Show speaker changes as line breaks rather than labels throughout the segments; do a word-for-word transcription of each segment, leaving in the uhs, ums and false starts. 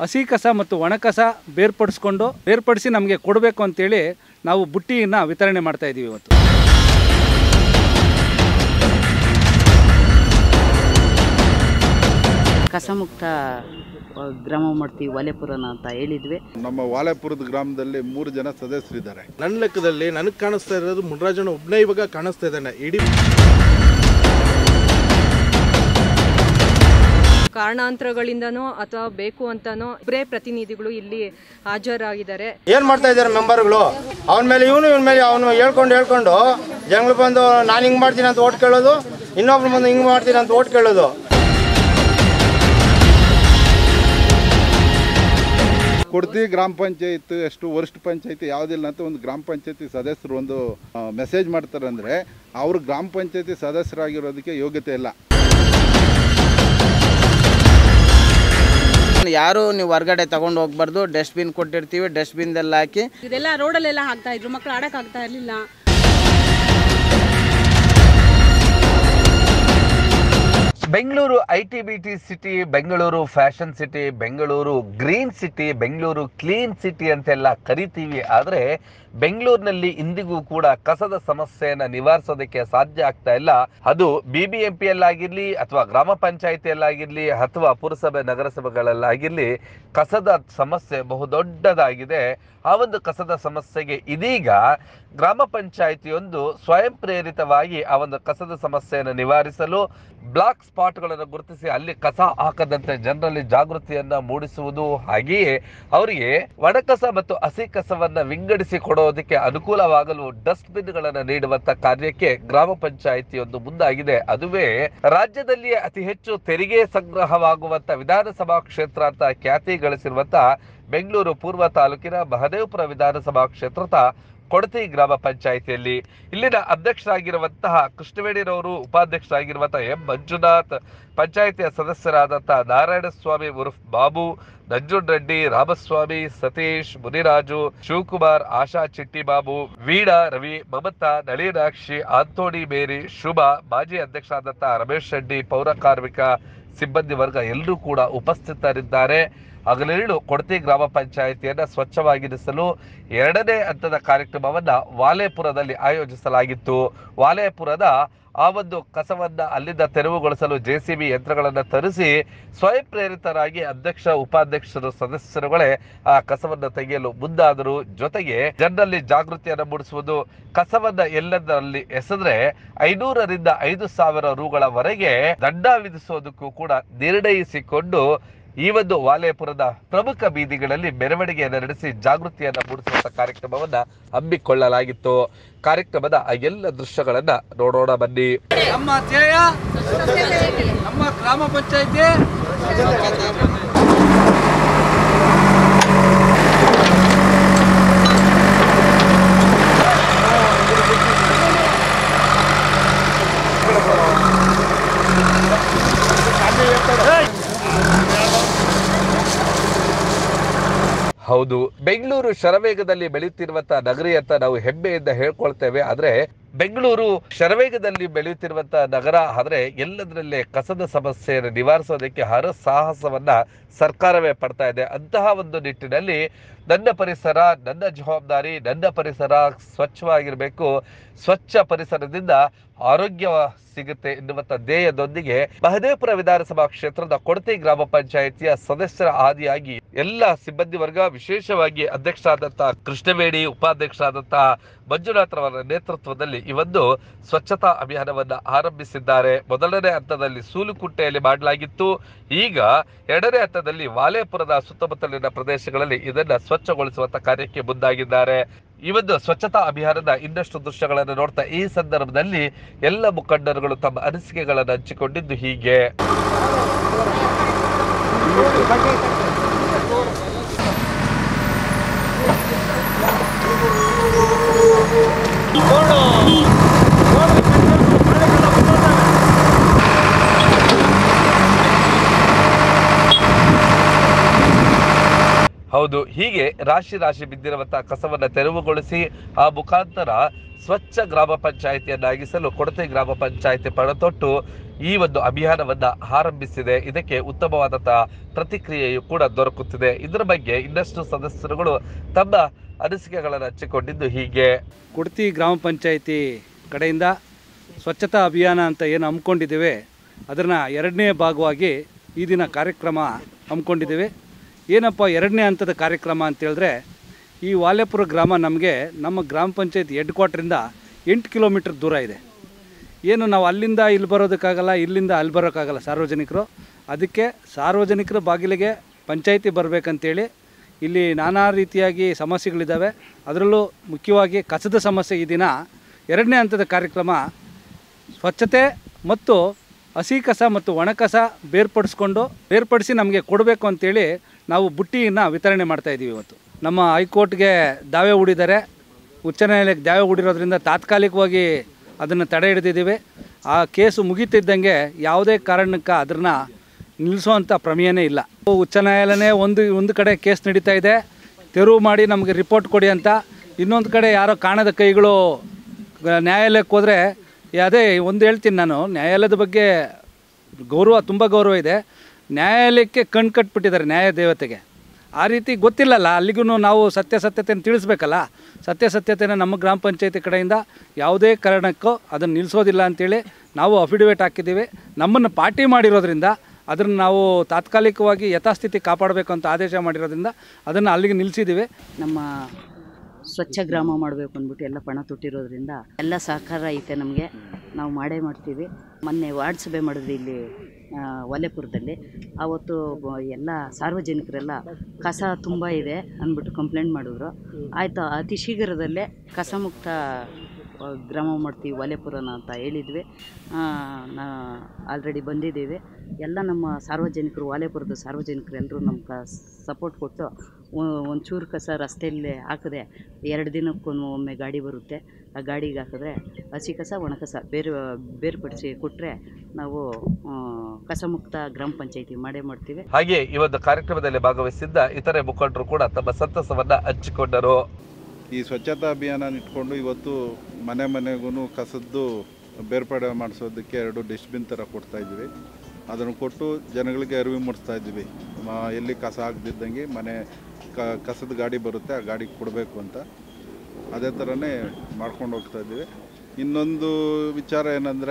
ಹಸಿ ಕಸ ಮತ್ತು ಒಣ ಕಸ ಬೇರ್ಪಡಿಸ್ಕೊಂಡು ಬೇರ್ಪಡಿಸಿ ನಮಗೆ ಕೊಡಬೇಕು ಅಂತೇಳಿ ನಾವು ಬುಟ್ಟಿಯನ್ನು ವಿತರಣೆ ಮಾಡ್ತಾ ಇದ್ದೀವಿ ಇವತ್ತು.
ಕಸಮುಕ್ತ ಗ್ರಾಮ ಮಾಡ್ತೀವಿ ವಾಲೇಪುರನ ಅಂತ ಹೇಳಿದ್ವಿ.
ನಮ್ಮ ವಾಲೇಪುರದ ಗ್ರಾಮದಲ್ಲಿ ಮೂರು ಜನ ಸದಸ್ಯರಿದ್ದಾರೆ.
ನನ್ನ ಲೆಕ್ಕದಲ್ಲಿ ನನಗೆ ಕಾಣಿಸ್ತಾ ಇರೋದು ಮುನ್ರಾಜನ ಒಬ್ಬನೇ ಇವಾಗ ಕಾಣಿಸ್ತಾ ಇದ್ದಾನೆ. ಇಡೀ
ಕಾರಣಾಂತರಗಳಿಂದನೋ ಅಥವಾ ಬೇಕು ಅಂತಾನೋ ಇಬ್ಬರೇ ಪ್ರತಿನಿಧಿಗಳು ಇಲ್ಲಿ ಹಾಜರಾಗಿದ್ದಾರೆ.
ಏನ್ ಮಾಡ್ತಾ ಇದ್ದಾರೆ ಮೆಂಬರ್ಗಳು? ಅವನ ಮೇಲೆ ಇವನು ಇವನ ಮೇಲೆ ಅವನು ಹೇಳ್ಕೊಂಡು ಹೇಳ್ಕೊಂಡು ಜನಗಳು ಬಂದು ನಾನು ಹಿಂಗೆ ಮಾಡ್ತೀನಿ ಅಂತ ಓಟ್ ಕೇಳೋದು, ಇನ್ನೊಬ್ರು ಬಂದು ಹಿಂಗೆ ಮಾಡ್ತೀನಿ ಅಂತ ಓಟ್ ಕೇಳೋದು.
ಕೊಡ್ತಿ ಗ್ರಾಮ ಪಂಚಾಯತ್ ಎಷ್ಟು ವರಿಷ್ಠ ಪಂಚಾಯತಿ ಯಾವುದಿಲ್ಲ ಅಂತ ಒಂದು ಗ್ರಾಮ ಪಂಚಾಯತಿ ಸದಸ್ಯರು ಒಂದು ಮೆಸೇಜ್ ಮಾಡ್ತಾರೆ ಅಂದರೆ ಅವರು ಗ್ರಾಮ ಪಂಚಾಯತಿ ಸದಸ್ಯರಾಗಿರೋದಕ್ಕೆ ಯೋಗ್ಯತೆ ಇಲ್ಲ.
ಯಾರು ನೀವು ಹೊರಗಡೆ ತಗೊಂಡು ಹೋಗ್ಬಾರ್ದು, ಡಸ್ಟ್ಬಿನ್ ಕೊಟ್ಟಿರ್ತೀವಿ, ಡಸ್ಟ್ಬಿನ್ದೆಲ್ಲ ಹಾಕಿ.
ಇದೆಲ್ಲ ರೋಡಲ್ಲೆಲ್ಲ ಹಾಕ್ತಾ ಇದ್ರು, ಮಕ್ಕಳು ಆಡಕ್ಕೆ ಆಗ್ತಾ ಇರಲಿಲ್ಲ.
Bengaluru I T B T city, Bengaluru fashion city, Bengaluru green city, Bengaluru clean city ಅಂತೆಲ್ಲ ಕರಿತೀವಿ. ಆದರೆ ಬೆಂಗಳೂರಿನಲ್ಲಿ ಇಂದಿಗೂ ಕೂಡ ಕಸದ ಸಮಸ್ಯೆಯನ್ನ ನಿವಾರಿಸೋದಕ್ಕೆ ಸಾಧ್ಯ ಆಗ್ತಾ ಇಲ್ಲ. ಅದು ಬಿ ಬಿ ಎಂ ಪಿ ಯಲ್ಲಾಗಿರ್ಲಿ ಅಥವಾ ಗ್ರಾಮ ಪಂಚಾಯಿತಿಯಲ್ಲಾಗಿರ್ಲಿ ಅಥವಾ ಪುರಸಭೆ ನಗರಸಭೆಗಳಲ್ಲಾಗಿರ್ಲಿ ಕಸದ ಸಮಸ್ಯೆ ಬಹುದೊಡ್ಡದಾಗಿದೆ. ಆ ಒಂದು ಕಸದ ಸಮಸ್ಯೆಗೆ ಇದೀಗ ಗ್ರಾಮ ಪಂಚಾಯಿತಿಯೊಂದು ಸ್ವಯಂ ಪ್ರೇರಿತವಾಗಿ ಆ ಒಂದು ಕಸದ ಸಮಸ್ಯೆಯನ್ನು ನಿವಾರಿಸಲು ಬ್ಲಾಕ್ ಸ್ಪಾಟ್ಗಳನ್ನು ಗುರುತಿಸಿ ಅಲ್ಲಿ ಕಸ ಹಾಕದಂತೆ ಜನರಲ್ಲಿ ಜಾಗೃತಿಯನ್ನ ಮೂಡಿಸುವುದು, ಹಾಗೆಯೇ ಅವರಿಗೆ ಒಣಕಸ ಮತ್ತು ಹಸಿ ಕಸವನ್ನ ವಿಂಗಡಿಸಿ ಕೊಡೋದಕ್ಕೆ ಅನುಕೂಲವಾಗಲು ಡಸ್ಟ್ ಬಿನ್ಗಳನ್ನು ನೀಡುವಂತ ಕಾರ್ಯಕ್ಕೆ ಗ್ರಾಮ ಪಂಚಾಯಿತಿಯೊಂದು ಮುಂದಾಗಿದೆ. ಅದುವೇ ರಾಜ್ಯದಲ್ಲಿಯೇ ಅತಿ ಹೆಚ್ಚು ತೆರಿಗೆ ಸಂಗ್ರಹವಾಗುವಂತ ವಿಧಾನಸಭಾ ಕ್ಷೇತ್ರ ಅಂತ ಖ್ಯಾತಿ ಗಳಿಸಿರುವಂತ ಬೆಂಗಳೂರು ಪೂರ್ವ ತಾಲೂಕಿನ ಮಹದೇವಪುರ ವಿಧಾನಸಭಾ ಕ್ಷೇತ್ರದ ಕೊಡತಿ ಗ್ರಾಮ ಪಂಚಾಯಿತಿಯಲ್ಲಿ ಇಲ್ಲಿನ ಅಧ್ಯಕ್ಷರಾಗಿರುವಂತಹ ಕೃಷ್ಣವೇಣಿರವರು, ಉಪಾಧ್ಯಕ್ಷರಾಗಿರುವಂತಹ ಎಂ ಮಂಜುನಾಥ್, ಪಂಚಾಯಿತಿಯ ಸದಸ್ಯರಾದಂತಹ ನಾರಾಯಣಸ್ವಾಮಿ ಉರ್ಫ್ ಬಾಬು, ನಂಜುಂಡ್ರೆಡ್ಡಿ, ರಾಮಸ್ವಾಮಿ, ಸತೀಶ್, ಮುನಿರಾಜು, ಶಿವಕುಮಾರ್, ಆಶಾ ಚಿಟ್ಟಿಬಾಬು, ವೀಣಾ, ರವಿ, ಮಮತಾ, ನಳಿನಾಕ್ಷಿ, ಆಂಟೋನಿ ಮೇರಿ, ಶುಭ, ಮಾಜಿ ಅಧ್ಯಕ್ಷರಾದಂತಹ ರಮೇಶ್ ರೆಡ್ಡಿ, ಪೌರ ಕಾರ್ಮಿಕ ಸಿಬ್ಬಂದಿ ವರ್ಗ ಎಲ್ಲರೂ ಕೂಡ ಉಪಸ್ಥಿತರಿದ್ದಾರೆ. ಹಗಲಿರುಳು ಕೊಡತಿ ಗ್ರಾಮ ಪಂಚಾಯಿತಿಯನ್ನ ಸ್ವಚ್ಛವಾಗಿರಿಸಲು ಎರಡನೇ ಹಂತದ ಕಾರ್ಯಕ್ರಮವನ್ನ ವಾಲೇಪುರದಲ್ಲಿ ಆಯೋಜಿಸಲಾಗಿತ್ತು. ವಾಲೇಪುರದ ಆ ಒಂದು ಕಸವನ್ನ ಅಲ್ಲಿಂದ ತೆರವುಗೊಳಿಸಲು ಜೆ ಸಿ ಬಿ ಯಂತ್ರಗಳನ್ನು ತರಿಸಿ ಸ್ವಯಂ ಪ್ರೇರಿತರಾಗಿ ಅಧ್ಯಕ್ಷ, ಉಪಾಧ್ಯಕ್ಷರು, ಸದಸ್ಯರುಗಳೇ ಆ ಕಸವನ್ನ ತೆಗೆಯಲು ಮುಂದಾದರು. ಜೊತೆಗೆ ಜನರಲ್ಲಿ ಜಾಗೃತಿಯನ್ನು ಮೂಡಿಸುವುದು, ಕಸವನ್ನ ಎಲ್ಲದರಲ್ಲಿ ಎಸೆದ್ರೆ ಐನೂರರಿಂದ ಐದು ಸಾವಿರ ರೂಗಳವರೆಗೆ ದಂಡ ವಿಧಿಸುವುದಕ್ಕೂ ಕೂಡ ನಿರ್ಣಯಿಸಿಕೊಂಡು ಈ ಒಂದು ವಾಲೇಪುರದ ಪ್ರಮುಖ ಬೀದಿಗಳಲ್ಲಿ ಮೆರವಣಿಗೆಯನ್ನು ನಡೆಸಿ ಜಾಗೃತಿಯನ್ನು ಮೂಡಿಸುವಂತ ಕಾರ್ಯಕ್ರಮವನ್ನ ಹಮ್ಮಿಕೊಳ್ಳಲಾಗಿತ್ತು. ಕಾರ್ಯಕ್ರಮದ ಆ ಎಲ್ಲ ದೃಶ್ಯಗಳನ್ನ ನೋಡೋಣ ಬನ್ನಿ.
ನಮ್ಮ ಧ್ಯೇಯ ನಮ್ಮ ಗ್ರಾಮ ಪಂಚಾಯಿತಿ
ಹೌದು, ಬೆಂಗಳೂರು ಶರವೇಗದಲ್ಲಿ ಬೆಳೆಯುತ್ತಿರುವಂತಹ ನಗರಿ ಅಂತ ನಾವು ಹೆಮ್ಮೆಯಿಂದ ಹೇಳ್ಕೊಳ್ತೇವೆ. ಆದ್ರೆ ಬೆಂಗಳೂರು ಶರವೇಗದಲ್ಲಿ ಬೆಳೆಯುತ್ತಿರುವಂತಹ ನಗರ ಆದ್ರೆ ಎಲ್ಲದರಲ್ಲೇ ಕಸದ ಸಮಸ್ಯೆಯನ್ನು ನಿವಾರಿಸೋದಕ್ಕೆ ಹರ ಸಾಹಸವನ್ನ ಸರ್ಕಾರವೇ ಪಡ್ತಾ ಇದೆ. ಅಂತಹ ಒಂದು ನಿಟ್ಟಿನಲ್ಲಿ ನನ್ನ ಪರಿಸರ ನನ್ನ ಜವಾಬ್ದಾರಿ, ನನ್ನ ಪರಿಸರ ಸ್ವಚ್ಛವಾಗಿರಬೇಕು, ಸ್ವಚ್ಛ ಪರಿಸರದಿಂದ ಆರೋಗ್ಯ ಸಿಗುತ್ತೆ ಎನ್ನುವಂತ ಧ್ಯೇಯದೊಂದಿಗೆ ಮಹದೇವಪುರ ವಿಧಾನಸಭಾ ಕ್ಷೇತ್ರದ ಕೊಡತಿ ಗ್ರಾಮ ಪಂಚಾಯಿತಿಯ ಸದಸ್ಯರ ಆದಿಯಾಗಿ ಎಲ್ಲ ಸಿಬ್ಬಂದಿ ವರ್ಗ, ವಿಶೇಷವಾಗಿ ಅಧ್ಯಕ್ಷರಾದಂತಹ ಕೃಷ್ಣವೇಣಿ, ಉಪಾಧ್ಯಕ್ಷರಾದಂತಹ ಮಂಜುನಾಥ್ರವರ ನೇತೃತ್ವದಲ್ಲಿ ಈ ಒಂದು ಸ್ವಚ್ಛತಾ ಅಭಿಯಾನವನ್ನ ಆರಂಭಿಸಿದ್ದಾರೆ. ಮೊದಲನೇ ಹಂತದಲ್ಲಿ ಸೂಲುಕುಟ್ಟೆಯಲ್ಲಿ ಮಾಡಲಾಗಿತ್ತು. ಈಗ ಎರಡನೇ ಹಂತದಲ್ಲಿ ವಾಲೇಪುರದ ಸುತ್ತಮುತ್ತಲಿನ ಪ್ರದೇಶಗಳಲ್ಲಿ ಇದನ್ನ ಸ್ವಚ್ಛಗೊಳಿಸುವಂತ ಕಾರ್ಯಕ್ಕೆ ಮುಂದಾಗಿದ್ದಾರೆ. ಈ ಒಂದು ಸ್ವಚ್ಛತಾ ಅಭಿಯಾನದ ಇನ್ನಷ್ಟು ದೃಶ್ಯಗಳನ್ನು ನೋಡ್ತಾ ಈ ಸಂದರ್ಭದಲ್ಲಿ ಎಲ್ಲ ಮುಖಂಡರುಗಳು ತಮ್ಮ ಅನಿಸಿಕೆಗಳನ್ನು ಹಂಚಿಕೊಂಡಿದ್ದು ಹೀಗೆ. ಹೌದು, ಹೀಗೆ ರಾಶಿ ರಾಶಿ ಬಿದ್ದಿರುವಂತಹ ಕಸವನ್ನ ತೆರವುಗೊಳಿಸಿ ಆ ಮುಖಾಂತರ ಸ್ವಚ್ಛ ಗ್ರಾಮ ಪಂಚಾಯಿತಿಯನ್ನಾಗಿಸಲು ಕೊಡತೆ ಗ್ರಾಮ ಪಂಚಾಯಿತಿ ಪಣತೊಟ್ಟು ಈ ಒಂದು ಅಭಿಯಾನವನ್ನ ಆರಂಭಿಸಿದೆ. ಇದಕ್ಕೆ ಉತ್ತಮವಾದಂತಹ ಪ್ರತಿಕ್ರಿಯೆಯು ಕೂಡ ದೊರಕುತ್ತಿದೆ. ಇದರ ಬಗ್ಗೆ ಇನ್ನಷ್ಟು ಸದಸ್ಯರುಗಳು ತಮ್ಮ ಅನಿಸಿಕೆಗಳನ್ನು ಹಂಚಿಕೊಂಡಿದ್ದು ಹೀಗೆ.
ಕೊಡತಿ ಗ್ರಾಮ ಪಂಚಾಯಿತಿ ಕಡೆಯಿಂದ ಸ್ವಚ್ಛತಾ ಅಭಿಯಾನ ಅಂತ ಏನು ಹಮ್ಮಿಕೊಂಡಿದ್ದೇವೆ ಅದನ್ನು ಎರಡನೇ ಭಾಗವಾಗಿ ಈ ದಿನ ಕಾರ್ಯಕ್ರಮ ಹಮ್ಮಿಕೊಂಡಿದ್ದೇವೆ. ಏನಪ್ಪ ಎರಡನೇ ಹಂತದ ಕಾರ್ಯಕ್ರಮ ಅಂತೇಳಿದ್ರೆ, ಈ ವಾಲೆಪುರ ಗ್ರಾಮ ನಮಗೆ ನಮ್ಮ ಗ್ರಾಮ ಪಂಚಾಯತ್ ಹೆಡ್ ಕ್ವಾರ್ಟ್ರಿಂದ ಎಂಟು ಕಿಲೋಮೀಟ್ರ್ ದೂರ ಇದೆ. ಏನು ನಾವು ಅಲ್ಲಿಂದ ಇಲ್ಲಿ ಬರೋದಕ್ಕಾಗಲ್ಲ, ಇಲ್ಲಿಂದ ಅಲ್ಲಿ ಬರೋಕ್ಕಾಗಲ್ಲ ಸಾರ್ವಜನಿಕರು. ಅದಕ್ಕೆ ಸಾರ್ವಜನಿಕರ ಬಾಗಿಲಿಗೆ ಪಂಚಾಯಿತಿ ಬರಬೇಕಂತೇಳಿ ಇಲ್ಲಿ ನಾನಾ ರೀತಿಯಾಗಿ ಸಮಸ್ಯೆಗಳಿದ್ದಾವೆ. ಅದರಲ್ಲೂ ಮುಖ್ಯವಾಗಿ ಕಸದ ಸಮಸ್ಯೆ ಈ ದಿನ ಎರಡನೇ ಹಂತದ ಕಾರ್ಯಕ್ರಮ ಸ್ವಚ್ಛತೆ ಮತ್ತು ಹಸಿ ಕಸ ಮತ್ತು ಒಣ ಕಸ ಬೇರ್ಪಡಿಸ್ಕೊಂಡು ಬೇರ್ಪಡಿಸಿ ನಮಗೆ ಕೊಡಬೇಕು ಅಂತೇಳಿ ನಾವು ಬುಟ್ಟಿಯನ್ನು ವಿತರಣೆ ಮಾಡ್ತಾಯಿದ್ದೀವಿ. ಇವತ್ತು ನಮ್ಮ ಹೈಕೋರ್ಟ್ಗೆ ದಾವೆ ಹೂಡಿದ್ದಾರೆ. ಉಚ್ಚ ನ್ಯಾಯಾಲಯಕ್ಕೆ ದಾವೆ ಹೂಡಿರೋದ್ರಿಂದ ತಾತ್ಕಾಲಿಕವಾಗಿ ಅದನ್ನು ತಡೆ ಹಿಡಿದಿದ್ದೀವಿ. ಆ ಕೇಸು ಮುಗೀತಿದ್ದಂಗೆ ಯಾವುದೇ ಕಾರಣಕ್ಕೆ ಅದನ್ನು ನಿಲ್ಲಿಸುವಂಥ ಪ್ರಮೇಯನೇ ಇಲ್ಲ. ಉಚ್ಚ ನ್ಯಾಯಾಲಯನೇ ಒಂದು ಒಂದು ಕಡೆ ಕೇಸ್ ನಡೀತಾ ಇದೆ, ತೆರವು ಮಾಡಿ ನಮಗೆ ರಿಪೋರ್ಟ್ ಕೊಡಿ ಅಂತ. ಇನ್ನೊಂದು ಕಡೆ ಯಾರೋ ಕಾಣದ ಕೈಗಳು ನ್ಯಾಯಾಲಯಕ್ಕೆ ಹೋದರೆ, ಅದೇ ಒಂದು ಹೇಳ್ತೀನಿ ನಾನು, ನ್ಯಾಯಾಲಯದ ಬಗ್ಗೆ ಗೌರವ ತುಂಬ ಗೌರವ ಇದೆ. ನ್ಯಾಯಾಲಯಕ್ಕೆ ಕಣ್ ಕಟ್ಬಿಟ್ಟಿದ್ದಾರೆ ನ್ಯಾಯ ದೇವತೆಗೆ. ಆ ರೀತಿ ಗೊತ್ತಿಲ್ಲಲ್ಲ, ಅಲ್ಲಿಗೂ ನಾವು ಸತ್ಯಾಸತ್ಯತೆಯನ್ನು ತಿಳಿಸ್ಬೇಕಲ್ಲ. ಸತ್ಯಾಸತ್ಯತೆನ ನಮ್ಮ ಗ್ರಾಮ ಪಂಚಾಯತಿ ಕಡೆಯಿಂದ ಯಾವುದೇ ಕಾರಣಕ್ಕೂ ಅದನ್ನು ನಿಲ್ಲಿಸೋದಿಲ್ಲ ಅಂಥೇಳಿ ನಾವು ಅಫಿಡವಿಟ್ ಹಾಕಿದ್ದೀವಿ. ನಮ್ಮನ್ನು ಪಾರ್ಟಿ ಮಾಡಿರೋದ್ರಿಂದ ಅದನ್ನು ನಾವು ತಾತ್ಕಾಲಿಕವಾಗಿ ಯಥಾಸ್ಥಿತಿ ಕಾಪಾಡಬೇಕು ಅಂತ ಆದೇಶ ಮಾಡಿರೋದ್ರಿಂದ ಅದನ್ನು ಅಲ್ಲಿಗೆ ನಿಲ್ಲಿಸಿದ್ದೀವಿ.
ನಮ್ಮ ಸ್ವಚ್ಛ ಗ್ರಾಮ ಮಾಡಬೇಕು ಅಂದ್ಬಿಟ್ಟು ಎಲ್ಲ ಪಣ ತೊಟ್ಟಿರೋದ್ರಿಂದ ಎಲ್ಲ ಸಹಕಾರ ಐತೆ ನಮಗೆ. ನಾವು ಮಾಡೇ ಮಾಡ್ತೀವಿ. ಮೊನ್ನೆ ವಾರ್ಡ್ ಸಭೆ ಮಾಡಿದ್ವಿ ಇಲ್ಲಿ ವಾಲೆಪುರದಲ್ಲಿ. ಆವತ್ತು ಎಲ್ಲ ಸಾರ್ವಜನಿಕರೆಲ್ಲ ಕಸ ತುಂಬ ಇದೆ ಅಂದ್ಬಿಟ್ಟು ಕಂಪ್ಲೇಂಟ್ ಮಾಡಿದ್ರು. ಆಯಿತು, ಅತಿ ಶೀಘ್ರದಲ್ಲೇ ಕಸ ಮುಕ್ತ ಗ್ರಾಮ ಮಾಡ್ತೀವಿ ವಾಲೆಪುರನ ಅಂತ ಹೇಳಿದ್ವಿ. ನಾ ಆಲ್ರೆಡಿ ಬಂದಿದ್ದೀವಿ. ಎಲ್ಲ ನಮ್ಮ ಸಾರ್ವಜನಿಕರು, ವಾಲೆಪುರದ ಸಾರ್ವಜನಿಕರು ಎಲ್ಲರೂ ನಮ್ಗೆ ಸಪೋರ್ಟ್ ಕೊಟ್ಟು ಒಂಚೂರು ಕಸ ರಸ್ತೆಯಲ್ಲಿ ಹಾಕಿದೆ ಎರಡು ದಿನಕ್ಕೊಮ್ಮೆ ಒಮ್ಮೆ ಗಾಡಿ ಬರುತ್ತೆ. ಆ ಗಾಡಿಗೆ ಹಾಕಿದ್ರೆ ಹಸಿ ಕಸ ಒಣ ಕಸ ಬೇರೆ ಬೇರ್ಪಡಿಸಿ ಕೊಟ್ಟರೆ ನಾವು ಕಸ ಮುಕ್ತ ಗ್ರಾಮ ಪಂಚಾಯಿತಿ ಮಾಡೇ ಮಾಡ್ತೀವಿ.
ಹಾಗೆ ಈ ಒಂದು ಕಾರ್ಯಕ್ರಮದಲ್ಲಿ ಭಾಗವಹಿಸಿದ್ದ ಇತರೆ ಮುಖಂಡರು ಕೂಡ ತಮ್ಮ ಸಂತಸವನ್ನ ಹಂಚಿಕೊಂಡರು.
ಈ ಸ್ವಚ್ಛತಾ ಅಭಿಯಾನ ಇಟ್ಕೊಂಡು ಇವತ್ತು ಮನೆ ಮನೆಗೂ ಕಸದ್ದು ಬೇರ್ಪಡೆ ಮಾಡಿಸೋದಕ್ಕೆ ಎರಡು ಡಸ್ಟ್ಬಿನ್ ಥರ ಕೊಡ್ತಾ ಇದ್ವಿ. ಅದನ್ನು ಕೊಟ್ಟು ಜನಗಳಿಗೆ ಅರಿವು ಮೂಡಿಸ್ತಾ ಇದ್ವಿ. ಎಲ್ಲಿ ಕಸ ಆಗದಿದ್ದಂಗೆ ಮನೆ ಕ ಕಸದ ಗಾಡಿ ಬರುತ್ತೆ, ಆ ಗಾಡಿಗೆ ಕೊಡಬೇಕು ಅಂತ. ಅದೇ ಥರನೇ ಮಾಡ್ಕೊಂಡು ಹೋಗ್ತಾ ಇದ್ವಿ. ಇನ್ನೊಂದು ವಿಚಾರ ಏನಂದರೆ,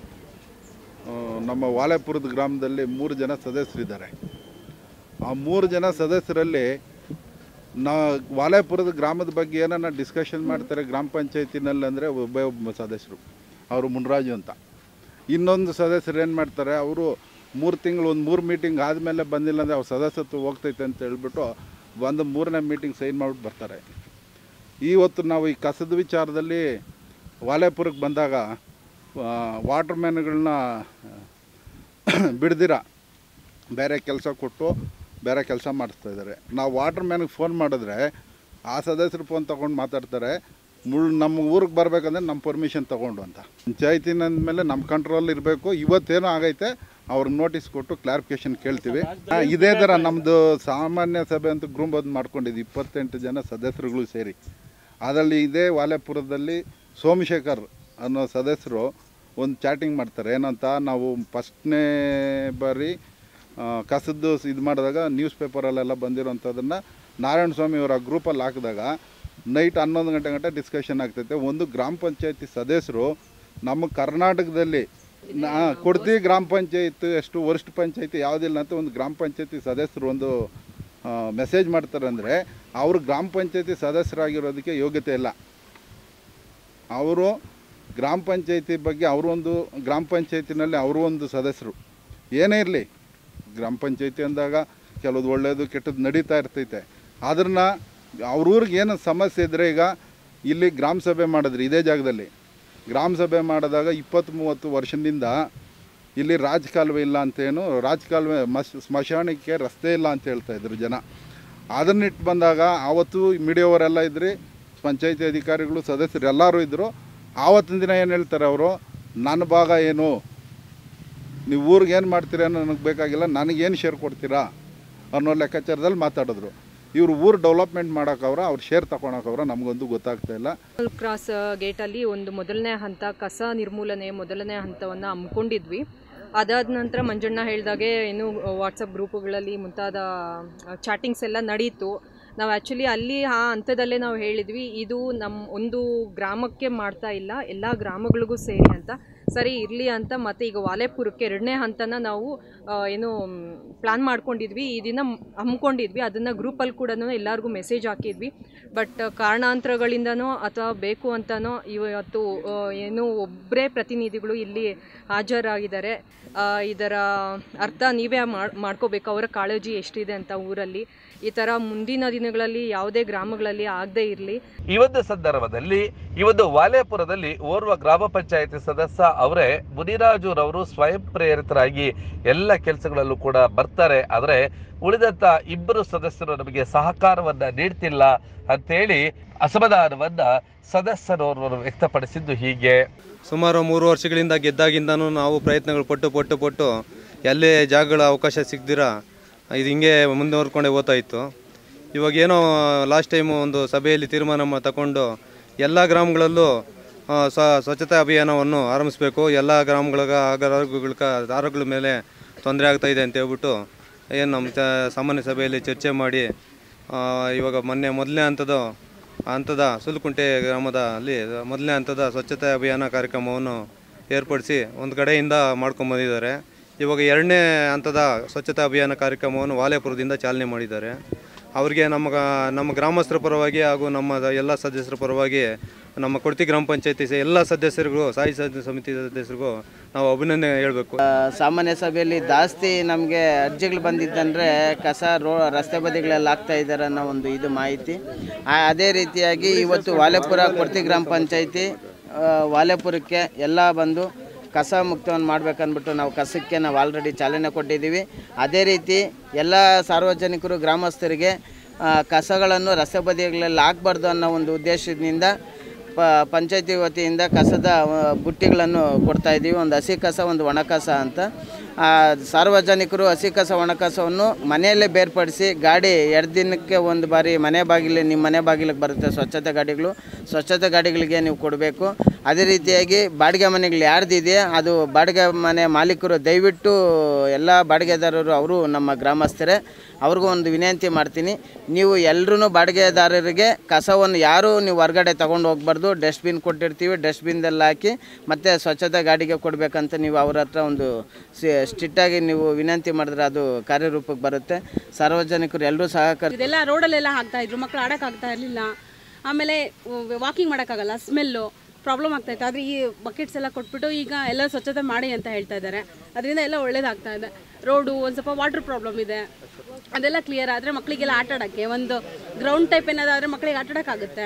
ನಮ್ಮ ವಾಲೆಪುರದ ಗ್ರಾಮದಲ್ಲಿ ಮೂರು ಜನ ಸದಸ್ಯರಿದ್ದಾರೆ. ಆ ಮೂರು ಜನ ಸದಸ್ಯರಲ್ಲಿ ನಾ ವಾಲೆಪುರದ ಗ್ರಾಮದ ಬಗ್ಗೆ ಏನನ್ನ ಡಿಸ್ಕಷನ್ ಮಾಡ್ತಾರೆ ಗ್ರಾಮ ಪಂಚಾಯತಿನಲ್ಲಿ ಅಂದರೆ ಒಬ್ಬ ಒಬ್ಬ ಸದಸ್ಯರು, ಅವರು ಮುನ್ರಾಜು ಅಂತ. ಇನ್ನೊಂದು ಸದಸ್ಯರು ಏನು ಮಾಡ್ತಾರೆ, ಅವರು ಮೂರು ತಿಂಗಳು ಒಂದು ಮೂರು ಮೀಟಿಂಗ್ ಆದಮೇಲೆ ಬಂದಿಲ್ಲ ಅಂದರೆ ಅವ್ರ ಸದಸ್ಯತ್ವ ಹೋಗ್ತೈತೆ ಅಂತ ಹೇಳ್ಬಿಟ್ಟು ಒಂದು ಮೂರನೇ ಮೀಟಿಂಗ್ ಸೈನ್ ಮಾಡಿಬಿಟ್ಟು ಬರ್ತಾರೆ. ಇವತ್ತು ನಾವು ಈ ಕಸದ ವಿಚಾರದಲ್ಲಿ ವಾಲೆಪುರಕ್ಕೆ ಬಂದಾಗ ವಾಟರ್ ಮ್ಯಾನ್ಗಳನ್ನ ಬಿಡ್ದಿರ ಬೇರೆ ಕೆಲಸ ಕೊಟ್ಟು ಬೇರೆ ಕೆಲಸ ಮಾಡಿಸ್ತಾಯಿದ್ದಾರೆ. ನಾವು ವಾಟರ್ ಮ್ಯಾನ್ಗೆ ಫೋನ್ ಮಾಡಿದ್ರೆ ಆ ಸದಸ್ಯರು ಫೋನ್ ತೊಗೊಂಡು ಮಾತಾಡ್ತಾರೆ, ಮುಳ್ ನಮ್ಮ ಊರಿಗೆ ಬರಬೇಕಂದ್ರೆ ನಮ್ಮ ಪರ್ಮಿಷನ್ ತೊಗೊಂಡು ಅಂತ. ಪಂಚಾಯತಿನ ಮೇಲೆ ನಮ್ಮ ಕಂಟ್ರೋಲ್ ಇರಬೇಕು. ಇವತ್ತೇನೋ ಆಗೈತೆ ಅವ್ರಿಗೆ ನೋಟಿಸ್ ಕೊಟ್ಟು ಕ್ಲಾರಿಫಿಕೇಷನ್ ಕೇಳ್ತೀವಿ. ಇದೇ ಥರ ನಮ್ಮದು ಸಾಮಾನ್ಯ ಸಭೆ ಅಂತ ಗ್ರೂಪ್ ಒಂದು ಮಾಡ್ಕೊಂಡಿದ್ದು ಇಪ್ಪತ್ತೆಂಟು ಜನ ಸದಸ್ಯರುಗಳು ಸೇರಿ. ಅದರಲ್ಲಿ ಇದೇ ವಾಲೆಪುರದಲ್ಲಿ ಸೋಮಶೇಖರ್ ಅನ್ನೋ ಸದಸ್ಯರು ಒಂದು ಚಾಟಿಂಗ್ ಮಾಡ್ತಾರೆ. ಏನಂತ, ನಾವು ಫಸ್ಟ್ನೇ ಬಾರಿ ಕಸದ್ದು ಇದು ಮಾಡಿದಾಗ ನ್ಯೂಸ್ ಪೇಪರಲ್ಲೆಲ್ಲ ಬಂದಿರೋಂಥದ್ದನ್ನು ನಾರಾಯಣ ಸ್ವಾಮಿ ಅವರ ಗ್ರೂಪಲ್ಲಿ ಹಾಕಿದಾಗ ನೈಟ್ ಹನ್ನೊಂದು ಗಂಟೆ ಗಂಟೆ ಡಿಸ್ಕಷನ್ ಆಗ್ತೈತೆ. ಒಂದು ಗ್ರಾಮ ಪಂಚಾಯತಿ ಸದಸ್ಯರು ನಮ್ಮ ಕರ್ನಾಟಕದಲ್ಲಿ ನಾ ಕೊಡ್ತಿ ಗ್ರಾಮ ಪಂಚಾಯತ್ ಎಷ್ಟು ವರಿಷ್ಠ ಪಂಚಾಯತಿ ಯಾವುದಿಲ್ಲ ಅಂತ ಒಂದು ಗ್ರಾಮ ಪಂಚಾಯತಿ ಸದಸ್ಯರು ಒಂದು ಮೆಸೇಜ್ ಮಾಡ್ತಾರೆ ಅಂದರೆ ಅವರು ಗ್ರಾಮ ಪಂಚಾಯತಿ ಸದಸ್ಯರಾಗಿರೋದಕ್ಕೆ ಯೋಗ್ಯತೆ ಇಲ್ಲ. ಅವರು ಗ್ರಾಮ ಪಂಚಾಯತಿ ಬಗ್ಗೆ ಅವರು ಒಂದು ಗ್ರಾಮ ಪಂಚಾಯತಿನಲ್ಲಿ ಅವರು ಒಂದು ಸದಸ್ಯರು. ಏನೇ ಇರಲಿ, ಗ್ರಾಮ ಪಂಚಾಯತಿ ಅಂದಾಗ ಕೆಲವ್ದು ಒಳ್ಳೆಯದು ಕೆಟ್ಟದ್ದು ನಡೀತಾ ಇರ್ತೈತೆ. ಅದನ್ನು ಅವ್ರೂರಿಗೆ ಏನು ಸಮಸ್ಯೆ ಇದ್ದರೆ, ಈಗ ಇಲ್ಲಿ ಗ್ರಾಮ ಸಭೆ ಮಾಡಿದ್ರಿ ಇದೇ ಜಾಗದಲ್ಲಿ ಗ್ರಾಮ ಸಭೆ ಮಾಡಿದಾಗ ಇಪ್ಪತ್ತು ಮೂವತ್ತು ವರ್ಷದಿಂದ ಇಲ್ಲಿ ರಾಜಕಾಲುವೆ ಇಲ್ಲ ಅಂತೇನು, ರಾಜಕಾಲುವೆ ಮಸ್ ಸ್ಮಶಾನಕ್ಕೆ ರಸ್ತೆ ಇಲ್ಲ ಅಂತ ಹೇಳ್ತಾಯಿದ್ರು ಜನ. ಅದನ್ನಿಟ್ಟು ಬಂದಾಗ ಆವತ್ತು ಮೀಡಿಯಾವರೆಲ್ಲ ಇದ್ರಿ, ಪಂಚಾಯತಿ ಅಧಿಕಾರಿಗಳು ಸದಸ್ಯರು ಎಲ್ಲರೂ ಇದ್ದರು. ಆವತ್ತಿನ ದಿನ ಏನು ಹೇಳ್ತಾರೆ ಅವರು, ನನ್ನ ಭಾಗ ಏನು, ನೀವು ಊರಿಗೆ ಏನು ಮಾಡ್ತೀರ ಅನ್ನೋ ನನಗೆ ಬೇಕಾಗಿಲ್ಲ, ನನಗೇನು ಶೇರ್ ಕೊಡ್ತೀರಾ ಅನ್ನೋ ಲೆಕ್ಕಾಚಾರದಲ್ಲಿ ಮಾತಾಡಿದ್ರು. ಇವರು ಊರು ಡೆವಲಪ್ಮೆಂಟ್ ಮಾಡೋಕ್ಕವ್ರ ಅವ್ರು ಶೇರ್ ತಗೊಳಕ್ಕವ್ರ ನಮಗೊಂದು ಗೊತ್ತಾಗ್ತಾ ಇಲ್ಲ.
ಕ್ರಾಸ್ ಗೇಟಲ್ಲಿ ಒಂದು ಮೊದಲನೇ ಹಂತ ಕಸ ನಿರ್ಮೂಲನೆ ಮೊದಲನೇ ಹಂತವನ್ನು ಹಮ್ಮಿಕೊಂಡಿದ್ವಿ. ಅದಾದ ನಂತರ ಮಂಜಣ್ಣ ಹೇಳಿದಾಗೆ ಏನು ವಾಟ್ಸಪ್ ಗ್ರೂಪುಗಳಲ್ಲಿ ಮುಂತಾದ ಚಾಟಿಂಗ್ಸ್ ಎಲ್ಲ ನಡೀತು. ನಾವು ಆ್ಯಕ್ಚುಲಿ ಅಲ್ಲಿ ಆ ಹಂತದಲ್ಲೇ ನಾವು ಹೇಳಿದ್ವಿ ಇದು ನಮ್ಮ ಒಂದು ಗ್ರಾಮಕ್ಕೆ ಮಾಡ್ತಾ ಇಲ್ಲ, ಎಲ್ಲ ಗ್ರಾಮಗಳಿಗೂ ಸೇರಿ ಅಂತ. ಸರಿ ಇರಲಿ ಅಂತ ಮತ್ತು ಈಗ ವಾಲೆಪುರಕ್ಕೆ ಎರಡನೇ ಹಂತನ ನಾವು ಏನು ಪ್ಲ್ಯಾನ್ ಮಾಡ್ಕೊಂಡಿದ್ವಿ, ಈ ದಿನ ಹಮ್ಮಿಕೊಂಡಿದ್ವಿ. ಅದನ್ನು ಗ್ರೂಪಲ್ಲಿ ಕೂಡ ಎಲ್ಲರಿಗೂ ಮೆಸೇಜ್ ಹಾಕಿದ್ವಿ. ಬಟ್ ಕಾರಣಾಂತರಗಳಿಂದನೋ ಅಥವಾ ಬೇಕು ಅಂತನೋ ಇವತ್ತು ಏನು ಒಬ್ಬರೇ ಪ್ರತಿನಿಧಿಗಳು ಇಲ್ಲಿ ಹಾಜರಾಗಿದ್ದಾರೆ. ಇದರ ಅರ್ಥ ನೀವೇ ಮಾಡ್ಕೋಬೇಕು ಅವರ ಕಾಳಜಿ ಎಷ್ಟಿದೆ ಅಂತ ಊರಲ್ಲಿ. ಈ ಥರ ಮುಂದಿನ ದಿನಗಳಲ್ಲಿ ಯಾವುದೇ ಗ್ರಾಮಗಳಲ್ಲಿ ಆಗದೇ ಇರಲಿ.
ಈ ಒಂದು ಸಂದರ್ಭದಲ್ಲಿ ಈ ಒಂದು ವಾಲೆಪುರದಲ್ಲಿ ಓರ್ವ ಗ್ರಾಮ ಪಂಚಾಯತಿ ಸದಸ್ಯ ಅವರೇ ಮುನಿರಾಜುರವರು ಸ್ವಯಂ ಪ್ರೇರಿತರಾಗಿ ಎಲ್ಲ ಕೆಲಸಗಳಲ್ಲೂ ಕೂಡ ಬರ್ತಾರೆ. ಆದರೆ ಉಳಿದಂತ ಇಬ್ಬರು ಸದಸ್ಯರು ನಮಗೆ ಸಹಕಾರವನ್ನ ನೀಡ್ತಿಲ್ಲ ಅಂತೇಳಿ ಅಸಮಾಧಾನವನ್ನ ಸದಸ್ಯರವರು ವ್ಯಕ್ತಪಡಿಸಿದ್ದು ಹೀಗೆ.
ಸುಮಾರು ಮೂರು ವರ್ಷಗಳಿಂದ ಗೆದ್ದಾಗಿಂದನೂ ನಾವು ಪ್ರಯತ್ನಗಳು ಪಟ್ಟು ಪಟ್ಟು ಪಟ್ಟು ಎಲ್ಲೇ ಜಾಗಗಳ ಅವಕಾಶ ಸಿಗದಿರಾ ಇದು ಹಿಂಗೆ ಮುಂದುವರ್ಕೊಂಡೇ ಹೋಗ್ತಾ ಇತ್ತು. ಇವಾಗ ಏನೋ ಲಾಸ್ಟ್ ಟೈಮು ಒಂದು ಸಭೆಯಲ್ಲಿ ತೀರ್ಮಾನ ತಗೊಂಡು ಎಲ್ಲ ಗ್ರಾಮಗಳಲ್ಲೂ ಸ್ವಚ್ಛತಾ ಅಭಿಯಾನವನ್ನು ಆರಂಭಿಸಬೇಕು, ಎಲ್ಲ ಗ್ರಾಮಗಳಿಗೆ ಆರೋಗ್ಯಗಳ ಆರೋಗ್ಯಗಳ ಮೇಲೆ ತೊಂದರೆ ಆಗ್ತಾ ಇದೆ ಅಂತ ಹೇಳ್ಬಿಟ್ಟು ಏನು ನಮ್ಮ ಸಾಮಾನ್ಯ ಸಭೆಯಲ್ಲಿ ಚರ್ಚೆ ಮಾಡಿ ಇವಾಗ ಮೊನ್ನೆ ಮೊದಲನೇ ಹಂತದ ಹಂತದ ಸುಲ್ಕುಂಟೆ ಗ್ರಾಮದಲ್ಲಿ ಮೊದಲನೇ ಹಂತದ ಸ್ವಚ್ಛತಾ ಅಭಿಯಾನ ಕಾರ್ಯಕ್ರಮವನ್ನು ಏರ್ಪಡಿಸಿ ಒಂದು ಕಡೆಯಿಂದ ಮಾಡ್ಕೊಂಬಂದಿದ್ದಾರೆ. ಇವಾಗ ಎರಡನೇ ಹಂತದ ಸ್ವಚ್ಛತಾ ಅಭಿಯಾನ ಕಾರ್ಯಕ್ರಮವನ್ನು ವಾಲೆಪುರದಿಂದ ಚಾಲನೆ ಮಾಡಿದ್ದಾರೆ. ಅವರಿಗೆ ನಮ್ಮ ನಮ್ಮ ಗ್ರಾಮಸ್ಥರ ಪರವಾಗಿ ಹಾಗೂ ನಮ್ಮ ಎಲ್ಲ ಸದಸ್ಯರ ಪರವಾಗಿ ನಮ್ಮ ಕೊಡ್ತಿ ಗ್ರಾಮ ಪಂಚಾಯತಿ ಎಲ್ಲ ಸದಸ್ಯರಿಗೂ ಸಾಯಿ ಸಮಿತಿ ಸದಸ್ಯರಿಗೂ ನಾವು ಅಭಿನಂದನೆ ಹೇಳಬೇಕು.
ಸಾಮಾನ್ಯ ಸಭೆಯಲ್ಲಿ ಜಾಸ್ತಿ ನಮಗೆ ಅರ್ಜಿಗಳು ಬಂದಿದ್ದಂದರೆ ಕಸ ರೋ ರಸ್ತೆ ಬದಿಗಳೆಲ್ಲ ಆಗ್ತಾ ಇದ್ದಾರೆ ಅನ್ನೋ ಒಂದು ಇದು ಮಾಹಿತಿ. ಅದೇ ರೀತಿಯಾಗಿ ಇವತ್ತು ವಾಲೆಪುರ ಕೊಡ್ತಿ ಗ್ರಾಮ ಪಂಚಾಯತಿ ವಾಲೆಪುರಕ್ಕೆ ಎಲ್ಲ ಬಂದು ಕಸ ಮುಕ್ತವನ್ನು ಮಾಡ್ಬೇಕಂದ್ಬಿಟ್ಟು ನಾವು ಕಸಕ್ಕೆ ನಾವು ಆಲ್ರೆಡಿ ಚಾಲನೆ ಕೊಟ್ಟಿದ್ದೀವಿ. ಅದೇ ರೀತಿ ಎಲ್ಲ ಸಾರ್ವಜನಿಕರು ಗ್ರಾಮಸ್ಥರಿಗೆ ಕಸಗಳನ್ನು ರಸ್ತೆ ಬದಿಗಳಲ್ಲಿ ಹಾಕಬಾರ್ದು ಅನ್ನೋ ಒಂದು ಉದ್ದೇಶದಿಂದ ಪ ಪಂಚಾಯತಿ ವತಿಯಿಂದ ಕಸದ ಬುಟ್ಟಿಗಳನ್ನು ಕೊಡ್ತಾಯಿದ್ದೀವಿ. ಒಂದು ಹಸಿ ಕಸ ಒಂದು ಒಣ ಕಸ ಅಂತ. ಸಾರ್ವಜನಿಕರು ಹಸಿ ಕಸ ಒಣ ಕಸವನ್ನು ಮನೆಯಲ್ಲೇ ಬೇರ್ಪಡಿಸಿ ಗಾಡಿ ಎರಡು ದಿನಕ್ಕೆ ಒಂದು ಬಾರಿ ಮನೆ ಬಾಗಿಲು ನಿಮ್ಮ ಮನೆ ಬಾಗಿಲಿಗೆ ಬರುತ್ತೆ ಸ್ವಚ್ಛತೆ ಗಾಡಿಗಳು, ಸ್ವಚ್ಛತೆ ಗಾಡಿಗಳಿಗೆ ನೀವು ಕೊಡಬೇಕು. ಅದೇ ರೀತಿಯಾಗಿ ಬಾಡಿಗೆ ಮನೆಗಳು ಯಾರ್ದಿದೆ ಅದು ಬಾಡಿಗೆ ಮನೆ ಮಾಲೀಕರು ದಯವಿಟ್ಟು ಎಲ್ಲ ಬಾಡಿಗೆದಾರರು ಅವರು ನಮ್ಮ ಗ್ರಾಮಸ್ಥರೇ, ಅವ್ರಿಗೂ ಒಂದು ವಿನಂತಿ ಮಾಡ್ತೀನಿ, ನೀವು ಎಲ್ಲರೂ ಬಾಡಿಗೆದಾರರಿಗೆ ಕಸವನ್ನು ಯಾರೂ ನೀವು ಹೊರಗಡೆ ತೊಗೊಂಡು ಹೋಗ್ಬಾರ್ದು. ಡಸ್ಟ್ಬಿನ್ ಕೊಟ್ಟಿರ್ತೀವಿ, ಡಸ್ಟ್ಬಿನ್ದಲ್ಲಿ ಹಾಕಿ ಮತ್ತು ಸ್ವಚ್ಛತೆ ಗಾಡಿಗೆ ಕೊಡಬೇಕಂತ ನೀವು ಅವ್ರ ಹತ್ರ ಒಂದು ಸ್ಟ್ರಿಕ್ಟಾಗಿ ನೀವು ವಿನಂತಿ ಮಾಡಿದ್ರೆ ಅದು ಕಾರ್ಯರೂಪಕ್ಕೆ ಬರುತ್ತೆ. ಸಾರ್ವಜನಿಕರು ಎಲ್ಲರೂ ಸಹಕಾರ.
ಇದೆಲ್ಲ ರೋಡಲ್ಲೆಲ್ಲ ಹಾಕ್ತಾಯಿದ್ರು, ಮಕ್ಕಳು ಆಡೋಕ್ಕಾಗ್ತಾ ಇರಲಿಲ್ಲ, ಆಮೇಲೆ ವಾಕಿಂಗ್ ಮಾಡೋಕ್ಕಾಗಲ್ಲ, ಸ್ಮೆಲ್ಲು ಪ್ರಾಬ್ಲಮ್ ಆಗ್ತಾಯಿತ್ತು. ಆದರೆ ಈ ಬಕೆಟ್ಸ್ ಎಲ್ಲ ಕೊಟ್ಬಿಟ್ಟು ಈಗ ಎಲ್ಲ ಸ್ವಚ್ಛತೆ ಮಾಡಿ ಅಂತ ಹೇಳ್ತಾ ಇದ್ದಾರೆ. ಅದರಿಂದ ಎಲ್ಲ ಒಳ್ಳೇದಾಗ್ತಾ ಇದೆ. ರೋಡು ಒಂದು ಸ್ವಲ್ಪ ವಾಟರ್ ಪ್ರಾಬ್ಲಮ್ ಇದೆ, ಅದೆಲ್ಲ ಕ್ಲಿಯರ್ ಆದರೆ ಮಕ್ಕಳಿಗೆಲ್ಲ ಆಟ ಆಡೋಕ್ಕೆ ಒಂದು ಗ್ರೌಂಡ್ ಟೈಪ್ ಏನಾದ್ರೆ ಮಕ್ಕಳಿಗೆ ಆಟ ಆಡೋಕ್ಕಾಗುತ್ತೆ.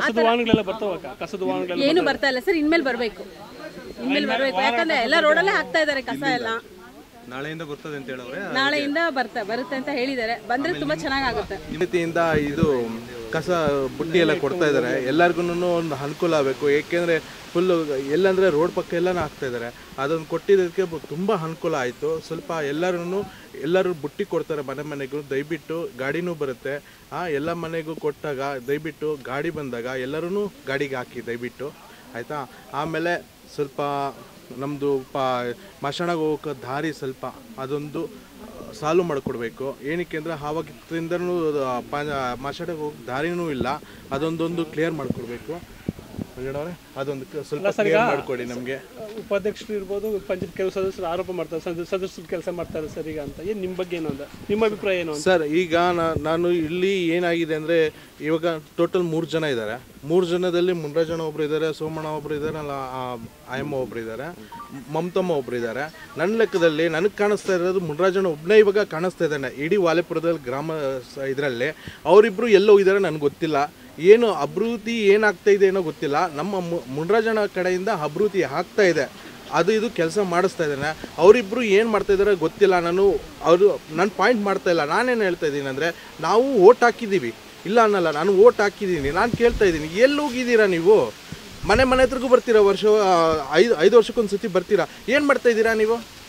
ಏನು ಬರ್ತಾ ಇಲ್ಲ ಸರ್, ಇನ್ಮೇಲೆ ಬರಬೇಕು, ಇನ್ಮೇಲೆ ಬರಬೇಕು. ಯಾಕಂದರೆ ಎಲ್ಲ ರೋಡಲ್ಲೇ ಹಾಕ್ತಾ ಇದ್ದಾರೆ ಕಸ ಎಲ್ಲ.
ನಾಳೆಯಿಂದ ಬರ್ತದೆ ಅಂತ ಹೇಳವ್ರೆ,
ನಾಳೆಯಿಂದ ಬರ್ತಾ ಬರುತ್ತೆ ಅಂತ ಹೇಳಿದ್ದಾರೆ. ಬಂದರೆ ತುಂಬ ಚೆನ್ನಾಗಾಗುತ್ತೆ.
ರೀತಿಯಿಂದ ಇದು ಕಸ ಬುಟ್ಟಿ ಎಲ್ಲ ಕೊಡ್ತಾ ಇದ್ದಾರೆ. ಎಲ್ಲರಿಗೂ ಒಂದು ಅನುಕೂಲ ಆಗಬೇಕು. ಏಕೆಂದರೆ ಫುಲ್ಲು ಎಲ್ಲಂದರೆ ರೋಡ್ ಪಕ್ಕ ಎಲ್ಲನೂ ಹಾಕ್ತಾ ಇದ್ದಾರೆ. ಅದನ್ನು ಕೊಟ್ಟಿದ್ದಕ್ಕೆ ತುಂಬ ಅನುಕೂಲ ಆಯಿತು. ಸ್ವಲ್ಪ ಎಲ್ಲರೂ ಎಲ್ಲರೂ ಬುಟ್ಟಿ ಕೊಡ್ತಾರೆ ಮನೆ ಮನೆಗೂ. ದಯವಿಟ್ಟು ಗಾಡಿನೂ ಬರುತ್ತೆ, ಎಲ್ಲ ಮನೆಗೂ ಕೊಟ್ಟಾಗ ದಯವಿಟ್ಟು ಗಾಡಿ ಬಂದಾಗ ಎಲ್ಲರೂ ಗಾಡಿಗೆ ಹಾಕಿ ದಯವಿಟ್ಟು, ಆಯಿತಾ. ಆಮೇಲೆ ಸ್ವಲ್ಪ ನಮ್ಮದು ಪ ಮಶಾಣಗೆ ಹೋಗೋಕೆ ದಾರಿ ಸ್ವಲ್ಪ ಅದೊಂದು ಸಾಲ್ವ್ ಮಾಡಿಕೊಡ್ಬೇಕು. ಏನಕ್ಕೆ ಅಂದರೆ ಆವಾಗಿಂದನೂ ಪ ಮಶಾಣಗೆ ಹೋಗಿ ದಾರಿನೂ ಇಲ್ಲ, ಅದೊಂದೊಂದು ಕ್ಲಿಯರ್ ಮಾಡಿಕೊಡ್ಬೇಕು. ಅದೊಂದು ಸ್ವಲ್ಪ ಕ್ಲಿಯರ್ ಮಾಡಿಕೊಡಿ ನಮಗೆ.
ಉಪಾಧ್ಯಕ್ಷರು ಇರ್ಬೋದು, ಪಂಚಾಯತ್ ಕೆಲವು ಸದಸ್ಯರು ಆರೋಪ ಮಾಡ್ತಾರೆ, ಸದಸ್ಯರು ಕೆಲಸ ಮಾಡ್ತಾರೆ ಸರ್ ಈಗ ಅಂತ. ಏನು ನಿಮ್ಮ ಬಗ್ಗೆ ಏನು ಅಂತ ನಿಮ್ಮ ಅಭಿಪ್ರಾಯ ಏನು
ಸರ್? ಈಗ ನಾನು ಇಲ್ಲಿ ಏನಾಗಿದೆ ಅಂದರೆ ಇವಾಗ ಟೋಟಲ್ ಮೂರು ಜನ ಇದ್ದಾರೆ. ಮೂರು ಜನದಲ್ಲಿ ಮುನ್ರಾಜಣ್ಣ ಒಬ್ರು ಇದ್ದಾರೆ, ಸೋಮಣ್ಣ ಒಬ್ರು ಇದ್ದಾರೆ, ಅಲ್ಲ ಆಯಮ್ಮ ಒಬ್ರು ಇದ್ದಾರೆ, ಮಮತಮ್ಮ ಒಬ್ರು ಇದ್ದಾರೆ. ನನ್ನ ಲೆಕ್ಕದಲ್ಲಿ ನನಗೆ ಕಾಣಿಸ್ತಾ ಇರೋದು ಮುನ್ರಾಜಣ್ಣ ಒಬ್ಬನೇ ಇವಾಗ ಕಾಣಿಸ್ತಾ ಇದ್ದಾನೆ ಇಡೀ ವಾಲೆಪುರದಲ್ಲಿ ಗ್ರಾಮ ಇದರಲ್ಲಿ. ಅವರಿಬ್ಬರು ಎಲ್ಲೋ ಇದ್ದಾರೆ, ನನಗೆ ಗೊತ್ತಿಲ್ಲ. ಏನು ಅಭಿವೃದ್ಧಿ ಏನಾಗ್ತಾ ಇದೆ ಏನೋ ಗೊತ್ತಿಲ್ಲ. ನಮ್ಮ ಮುನ್ರಾಜಣ್ಣ ಕಡೆಯಿಂದ ಅಭಿವೃದ್ಧಿ ಆಗ್ತಾ ಇದೆ, ಅದು ಇದು ಕೆಲಸ ಮಾಡಿಸ್ತಾ ಇದ್ದಾನೆ. ಅವರಿಬ್ಬರು ಏನು ಮಾಡ್ತಾಯಿದ್ದಾರೆ ಗೊತ್ತಿಲ್ಲ. ನಾನು ಅವರು ನನ್ನ ಪಾಯಿಂಟ್ ಮಾಡ್ತಾ ಇಲ್ಲ. ನಾನೇನು ಹೇಳ್ತಾ ಇದ್ದೀನಿ ಅಂದರೆ, ನಾವು ಓಟ್ ಹಾಕಿದ್ದೀವಿ, ಇಲ್ಲ ಅನ್ನಲ್ಲ, ನಾನು ಓಟ್ ಹಾಕಿದ್ದೀನಿ. ನಾನು ಕೇಳ್ತಾ ಇದ್ದೀನಿ, ಎಲ್ಲಿ ಹೋಗಿದ್ದೀರಾ ನೀವು? ಮನೆ ಮನೆ ಹತ್ರಗೂ ಬರ್ತೀರಾ, ವರ್ಷ ಐದು ಐದು ವರ್ಷಕ್ಕೊಂದು ಸತಿ ಬರ್ತೀರಾ, ಏನು ಮಾಡ್ತಾಯಿದ್ದೀರಾ ನೀವು?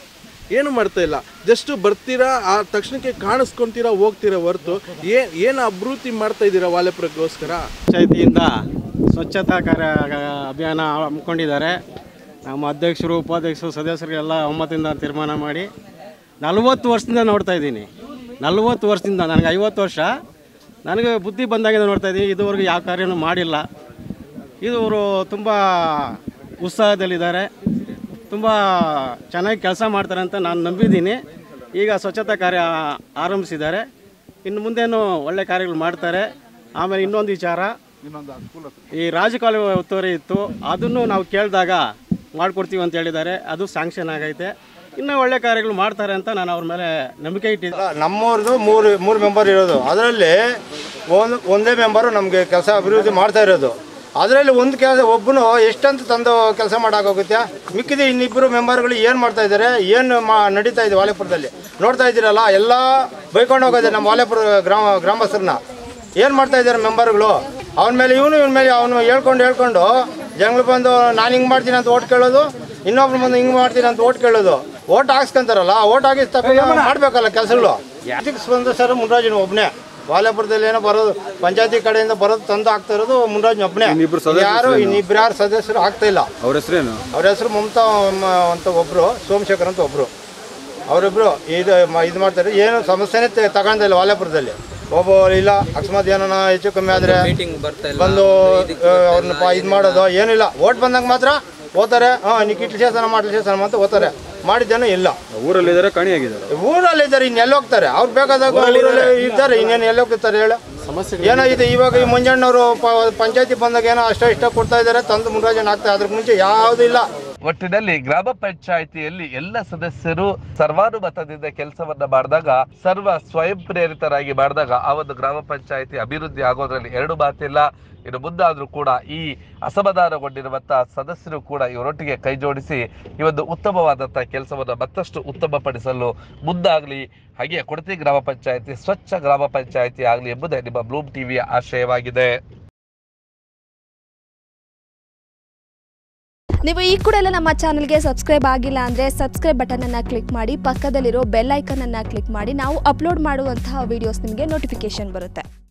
ಏನು ಮಾಡ್ತಾ ಇಲ್ಲ. ಜಸ್ಟ್ ಬರ್ತೀರಾ, ಆ ತಕ್ಷಣಕ್ಕೆ ಕಾಣಿಸ್ಕೊತೀರಾ, ಹೋಗ್ತೀರಾ ಹೊರತು ಏ ಏನು ಅಭಿವೃದ್ಧಿ ಮಾಡ್ತಾ ಇದ್ದೀರಾ ವಾಲೆಪುರಕ್ಕೋಸ್ಕರ?
ಪಂಚಾಯತಿಯಿಂದ ಸ್ವಚ್ಛತಾ ಕಾರ್ಯ ಅಭಿಯಾನ ಹಮ್ಮಿಕೊಂಡಿದ್ದಾರೆ. ನಮ್ಮ ಅಧ್ಯಕ್ಷರು, ಉಪಾಧ್ಯಕ್ಷರು, ಸದಸ್ಯರಿಗೆಲ್ಲ ಒಮ್ಮತದಿಂದ ತೀರ್ಮಾನ ಮಾಡಿ ನಲವತ್ತು ವರ್ಷದಿಂದ ನೋಡ್ತಾ ಇದ್ದೀನಿ. ನಲವತ್ತು ವರ್ಷದಿಂದ, ನನಗೆ ಐವತ್ತು ವರ್ಷ, ನನಗೆ ಬುದ್ಧಿ ಬಂದಾಗಿಂದ ನೋಡ್ತಾ ಇದ್ದೀನಿ. ಇದುವರೆಗೂ ಯಾವ ಕಾರ್ಯನೂ ಮಾಡಿಲ್ಲ. ಇವರು ತುಂಬ ಉತ್ಸಾಹದಲ್ಲಿದ್ದಾರೆ, ತುಂಬ ಚೆನ್ನಾಗಿ ಕೆಲಸ ಮಾಡ್ತಾರೆ ಅಂತ ನಾನು ನಂಬಿದ್ದೀನಿ. ಈಗ ಸ್ವಚ್ಛತಾ ಕಾರ್ಯ ಆರಂಭಿಸಿದ್ದಾರೆ, ಇನ್ನು ಮುಂದೇನು ಒಳ್ಳೆ ಕಾರ್ಯಗಳು ಮಾಡ್ತಾರೆ. ಆಮೇಲೆ ಇನ್ನೊಂದು ವಿಚಾರ, ಈ ರಾಜಕಾಲುವೆ ಒತ್ತುವರಿ ಇತ್ತು, ಅದನ್ನು ನಾವು ಕೇಳಿದಾಗ ಮಾಡಿಕೊಡ್ತೀವಿ ಅಂತ ಹೇಳಿದ್ದಾರೆ. ಅದು ಸ್ಯಾಂಕ್ಷನ್ ಆಗೈತೆ. ಇನ್ನೂ ಒಳ್ಳೆ ಕಾರ್ಯಗಳು ಮಾಡ್ತಾರೆ ಅಂತ ನಾನು ಅವ್ರ ಮೇಲೆ ನಂಬಿಕೆ ಇಟ್ಟಿದ್ದೆ.
ನಮ್ಮವ್ರದ್ದು ಮೂರು ಮೂರು ಮೆಂಬರ್ ಇರೋದು, ಅದರಲ್ಲಿ ಒಂದು ಒಂದೇ ಮೆಂಬರು ನಮಗೆ ಕೆಲಸ ಅಭಿವೃದ್ಧಿ ಮಾಡ್ತಾ ಇರೋದು. ಅದರಲ್ಲಿ ಒಂದು ಕೆಲಸ ಒಬ್ಬನು ಎಷ್ಟಂತ ತಂದು ಕೆಲಸ ಮಾಡೋಕ್ಕಾಗುತ್ತೆ? ಮಿಕ್ಕಿದ ಇನ್ನಿಬ್ಬರು ಮೆಂಬರ್ಗಳು ಏನು ಮಾಡ್ತಾ ಇದ್ದಾರೆ, ಏನು ಮಾ ನಡೀತಾ ಇದೆ ವಾಲೆಪುರದಲ್ಲಿ ನೋಡ್ತಾ ಇದ್ದೀರಲ್ಲ. ಎಲ್ಲ ಬೈಕೊಂಡು ಹೋಗೋದೆ ನಮ್ಮ ವಾಲೆಪುರ ಗ್ರಾಮ ಗ್ರಾಮಸ್ಥರನ್ನ. ಏನು ಮಾಡ್ತಾ ಇದ್ದಾರೆ ಮೆಂಬರ್ಗಳು? ಅವನ ಮೇಲೆ ಇವನು ಇವನ ಮೇಲೆ ಅವನು ಹೇಳ್ಕೊಂಡು ಹೇಳ್ಕೊಂಡು ಜನಗಳು ಬಂದು ನಾನು ಹಿಂಗೆ ಮಾಡ್ತೀನಿ ಅಂತ ಓಟ್ ಕೇಳೋದು, ಇನ್ನೊಬ್ರು ಬಂದು ಹಿಂಗೆ ಮಾಡ್ತೀನಿ ಅಂತ ಓಟ್ ಕೇಳೋದು. ಓಟ್ ಹಾಕ್ಸ್ಕೊಂತಾರಲ್ಲ, ಓಟ್ ಹಾಕಿದ ತಕ್ಕ ಮಾಡಬೇಕಲ್ಲ ಕೆಲಸಗಳು. ಯಾತಿಗೆ ಸ್ಪಂದ ಸರ್ ಮುನ್ರಾಜನ ಒಬ್ಬನೇ ವಾಲೆಪುರದಲ್ಲಿ ಏನೋ ಬರೋದು, ಪಂಚಾಯತಿ ಕಡೆಯಿಂದ ಬರೋದು ತಂದು ಆಗ್ತಾ ಇರೋದು ಮುನ್ರಾಜನ ಒಬ್ಬನೇ. ಯಾರು ಇನ್ನಿಬ್ರು ಯಾರು ಸದಸ್ಯರು ಆಗ್ತಾ ಇಲ್ಲ. ಅವ್ರ ಹೆಸರೇನು? ಅವ್ರ ಹೆಸರು ಮಮತಾ ಅಂತ ಒಬ್ಬರು, ಸೋಮಶೇಖರ್ ಅಂತ ಒಬ್ಬರು. ಅವರಿಬ್ಬರು ಇದು ಇದು ಮಾಡ್ತಾರೆ. ಏನು ಸಮಸ್ಯೆನೇ ತಗೊಂಡಿಲ್ಲ ವಾಲೆಪುರದಲ್ಲಿ. ಒಬ್ಬ ಇಲ್ಲ, ಅಕಸ್ಮಾತ್ ಏನೋ ಹೆಚ್ಚು ಕಮ್ಮಿ ಆದರೆ ಬಂದು ಅವ್ರನ್ನ ಇದು ಮಾಡೋದು ಏನಿಲ್ಲ. ಓಟ್ ಬಂದಾಗ ಮಾತ್ರ ಓದ್ತಾರೆ, ಹಾಂ ನೀವು ಕಿಟ್ಲಿ ಸೇಸನ ಮಾಡ್ಲಿ ಸೇಸನ ಅಂತ ಓದ್ತಾರೆ. ಮಾಡಿದ್ದೇನೋ ಇಲ್ಲ.
ಊರಲ್ಲಿದ್ದಾರೆ, ಕಾಣಿಯಾಗಿದ್ದಾರೆ.
ಊರಲ್ಲಿದ್ದಾರೆ, ಇನ್ನು ಎಲ್ಲಿ ಹೋಗ್ತಾರೆ? ಅವ್ರು ಬೇಕಾದಾಗ ಊರಲ್ಲಿ ಇರ್ತಾರೆ, ಇನ್ನೇನು ಎಲ್ಲಿ ಹೋಗ್ತಾರೆ ಹೇಳ? ಏನೋ ಇದೆ. ಇವಾಗ ಈ ಮಂಜಣ್ಣವರು ಪಂಚಾಯತಿ ಬಂದಾಗ ಏನೋ ಅಷ್ಟ ಇಷ್ಟ ಕೊಡ್ತಾ ಇದ್ದಾರೆ, ತಂದು ಮುನ್ರಾಜನ್ ಆಗ್ತಾರೆ. ಅದ್ರ ಮುಂಚೆ ಯಾವುದೂ ಇಲ್ಲ.
ಒಟ್ಟಿನಲ್ಲಿ ಗ್ರಾಮ ಪಂಚಾಯಿತಿಯಲ್ಲಿ ಎಲ್ಲ ಸದಸ್ಯರು ಸರ್ವಾನುಮತದಿಂದ ಕೆಲಸವನ್ನ ಮಾಡಿದಾಗ, ಸರ್ವ ಸ್ವಯಂ ಪ್ರೇರಿತರಾಗಿ ಮಾಡಿದಾಗ ಆ ಒಂದು ಗ್ರಾಮ ಪಂಚಾಯಿತಿ ಅಭಿವೃದ್ಧಿ ಆಗೋದ್ರಲ್ಲಿ ಎರಡು ಮಾತಿಲ್ಲ. ಇನ್ನು ಮುಂದಾದ್ರೂ ಕೂಡ ಈ ಅಸಮಾಧಾನಗೊಂಡಿರುವಂತಹ ಸದಸ್ಯರು ಕೂಡ ಇವರೊಟ್ಟಿಗೆ ಕೈ ಜೋಡಿಸಿ ಈ ಒಂದು ಉತ್ತಮವಾದಂತಹ ಕೆಲಸವನ್ನು ಮತ್ತಷ್ಟು ಉತ್ತಮಪಡಿಸಲು ಮುಂದಾಗಲಿ. ಹಾಗೆ ಕೊಡತಿ ಗ್ರಾಮ ಪಂಚಾಯಿತಿ ಸ್ವಚ್ಛ ಗ್ರಾಮ ಪಂಚಾಯಿತಿ ಆಗಲಿ ಎಂಬುದೇ ನಿಮ್ಮ ಬ್ಲೂಮ್ ಟಿವಿಯ ಆಶಯವಾಗಿದೆ.
ನೀವು ಈ ಕೂಡ ಎಲ್ಲ ನಮ್ಮ ಚಾನಲ್ಗೆ ಸಬ್ಸ್ಕ್ರೈಬ್ ಆಗಿಲ್ಲ ಅಂದರೆ ಸಬ್ಸ್ಕ್ರೈಬ್ ಬಟನನ್ನು ಕ್ಲಿಕ್ ಮಾಡಿ, ಪಕ್ಕದಲ್ಲಿರೋ ಬೆಲ್ ಐಕನನ್ನು ಕ್ಲಿಕ್ ಮಾಡಿ. ನಾವು ಅಪ್ಲೋಡ್ ಮಾಡುವಂತಹ ವಿಡಿಯೋಸ್ ನಿಮಗೆ ನೋಟಿಫಿಕೇಶನ್ ಬರುತ್ತೆ.